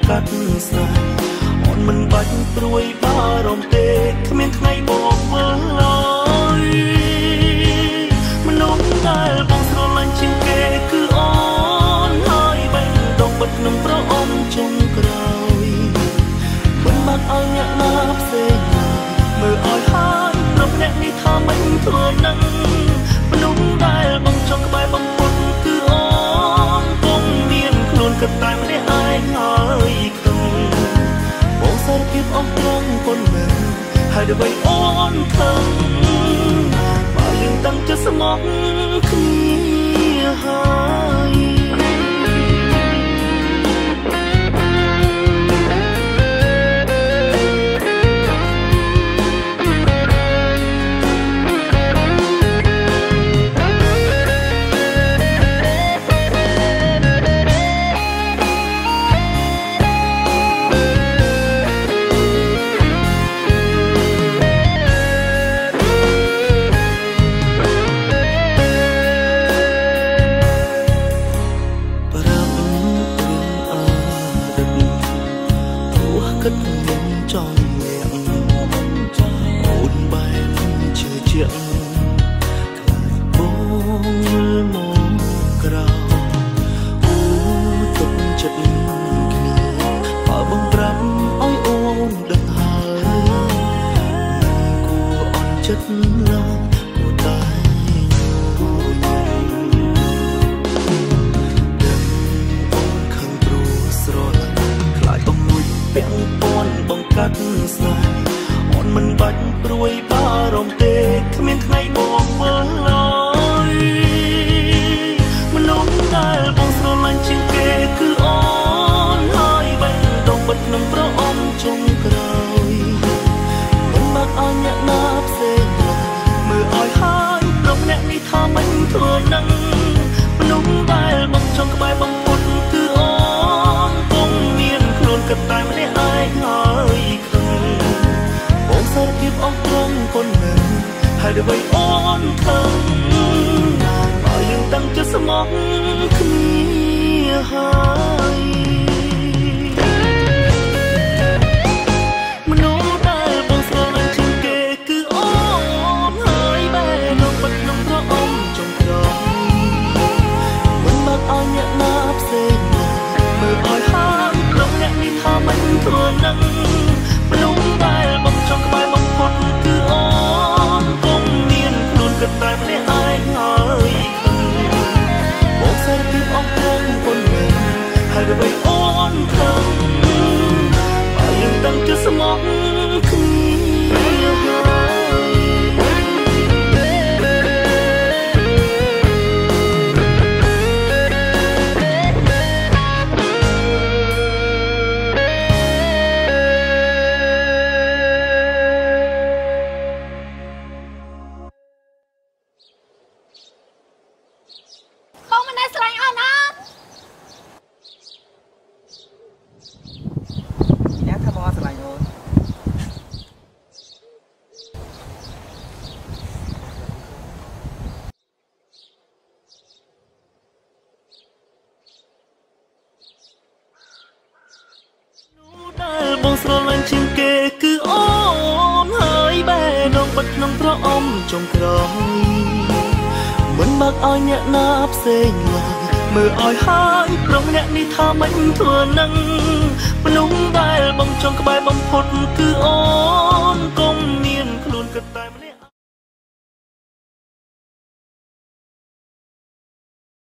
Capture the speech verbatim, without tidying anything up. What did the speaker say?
កាត់ស្នេហ៍អូនមិនបាច់ព្រួយបារម្ភទេគ្មានថ្ងៃបងមើលឡើយមនុស្សដែលបងស្រឡាញ់ជាងគេគឺអូនហើយបែងដងបិទក្នុងប្រអប់ចុងក្រោយមិនបាក់ឲ្យអ្នកណាផ្សេងមើលឲ្យហើយព្រមអ្នកនេះថាមិនធ្វើនឹងមនុស្សដែលបងចង់ក្បែរបំផុតគឺអូនគង់មានខ្លួនគិតតែម្នាក់ឯងហើយខឹងបងសារភាពអស់ត្រង់ប៉ុណ្ណឹងហើយដើម្បីអូនខឹងបើយើងតាំងចិត្តស្មោះគ្នាហើយគិតមិនចង់លាក់អូនបែរជឿជាក់ខ្លាចបងមកក្រៅអូទុកចិត្តគ្នាបើបងប្រាប់ឲ្យអូនដឹងហើយមិនគួរអន់ចិត្តឡើយគួរតែយល់ដឹងអូនខឹងព្រោះស្រឡាញ់ខ្លាចបងលួចពាក់ព័ន្ធបង្កាត់ស្នេហ៍អូនមិនបាច់ព្រួយបារម្ភទេគ្មានថ្ងៃបងមើលឡើយមនុស្សដែលបងស្រឡាញ់ជាងគេគឺអូនហើយបែងដងបិទក្នុងប្រអប់ចុងក្រោយមិនបាក់ឲ្យអ្នកណាផ្សេងឡើយមើលឲ្យហើយព្រមអ្នកនេះថាមិនធ្វើនឹងមនុស្សដែលបងចង់ក្បែរបំផុតគឺអូនគង់មានខ្លួនគិតតែម្នាក់ឯងហើយខឹងបងសារភាពអស់ត្រង់ប៉ុណ្ណឹងហើយដើម្បីអូនខឹងបើយើងតាំងចិត្តស្មោះគ្នាហើយមនុស្សដែលបងស្រឡាញ់ជាងគេគឺអូនហើយបែរនៅបិទក្នុងប្រអប់ចុងក្រោយមិនបាក់ឲ្យអ្នកណាផ្សេងមើលឲ្យហើយព្រមអ្នកនេះថាមិនធ្វើនឹងមនុស្សដែលបងចង់ក្បែរបំផុតគឺអូនគង់មានខ្លួនគិតតែម្នាក់ឯងហើយខឹងបងសារភាពអស់ត្រង់ប៉ុណ្ណឹងហើយដើម្បីអូនខឹងបើយើងតាំងចិត្តស្មោះគ្នាហើយបងស្រឡាញ់ជាងគេគឺអូនហើយបែរដងបិទក្នុងប្រអប់ចុងក្រោយមិនបាក់ឲ្យអ្នកណាផ្សេងឡើយមើលឲ្យហើយព្រមអ្នកនេះថាមិនធ្វើនឹងមនុស្សដែលបងចង់ក្បែរបំផុតគឺអូនគង់មានខ្លួនគិតតែម្នាក់